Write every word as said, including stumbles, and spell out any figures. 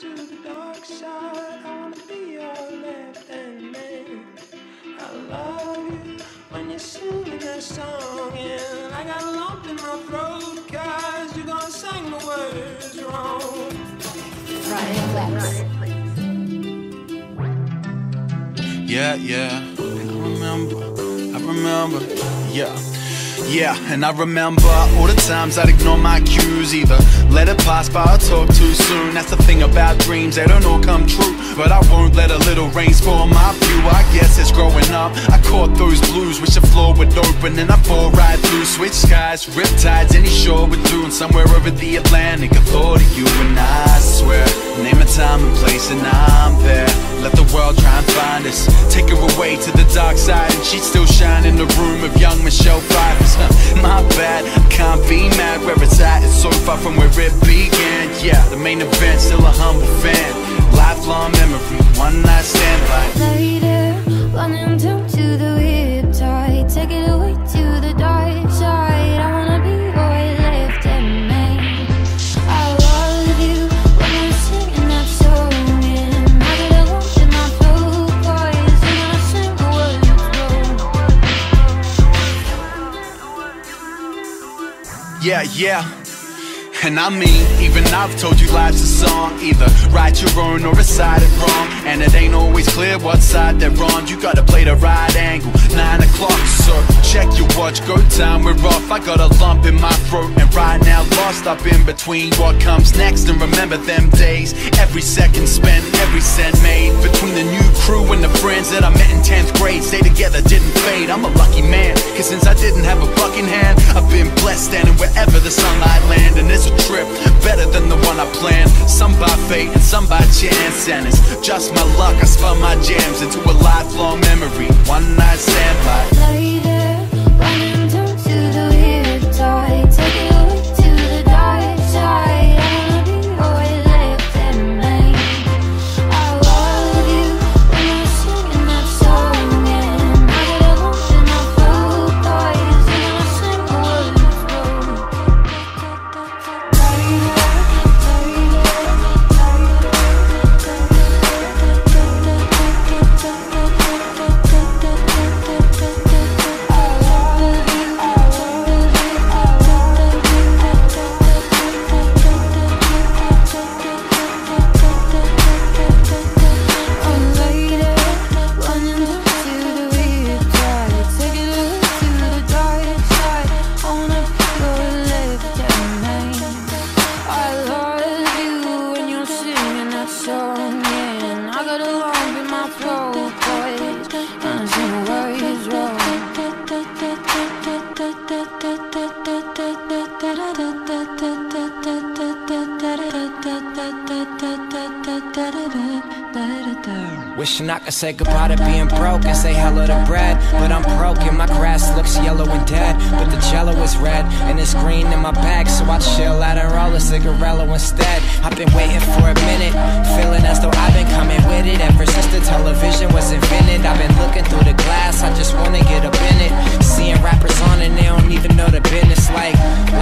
to the dark side. I wanna be your left-hand man. I love you when you're singing that song, and I got a lump in my throat, cause you're gonna sing the words wrong. Yeah, yeah, I remember, I remember, yeah. Yeah, and I remember all the times I'd ignore my cues, either let it pass by or talk too soon. That's the thing about dreams, they don't all come true, but I won't let a little rain spoil my view. I guess it's growing up, I caught those blues, wish the floor would open and I fall right through. Switch skies, riptides, any shore would do, and somewhere over the Atlantic I thought of you. And I swear, name a time and place and I'm there. Let the world try and find us, take her away to the dark side, and she'd still shine in the room of young Michelle Pfeiffer. My bad, I can't be mad where it's at, it's so far from where it began. Yeah, the main event, still a humble fan. Lifelong memory, one night stand like later, running down to the riptide, take it away to the dark side. I wanna be your left hand man. I love you when you're singing that song, and I get a lump in my throat, cause you're gonna sing the words wrong. yeah, yeah. And I mean, even I've told you life's a song, either write your own or recite it wrong. And it ain't always clear what side they're on, you gotta play the right angle, nine o'clock. So check your watch, go time, we're off. I got a lump in my throat, and right now lost up in between what comes next. And remember them days, every second spent, every cent made, between the new crew and the friends that I met in tenth grade. Stay together, didn't fade, I'm a lucky man, cause since I didn't have a fucking hand, I've been blessed standing wherever the sunlight land. And it's a trip better than the one I planned, some by fate and some by chance, and it's just my luck. I spun my jams into a lifelong memory, one night stand like later, running down to the riptide, take it away to the dark side. I wanna be your left hand man. I love you when you're singing that song, and I get a lump in my throat, cause you're gonna sing the words wrong. Wishing I could say goodbye to being broke and say hello to bread, but I'm broken, my grass looks yellow and dead, but the jello is red and it's green in my bag, so I chill out and roll a cigarello instead. I've been waiting for a minute, feeling as though I've been coming with it ever since the television was invented. I've been looking through the glass, I just wanna get up in it, seeing rappers on and they don't even know the business, like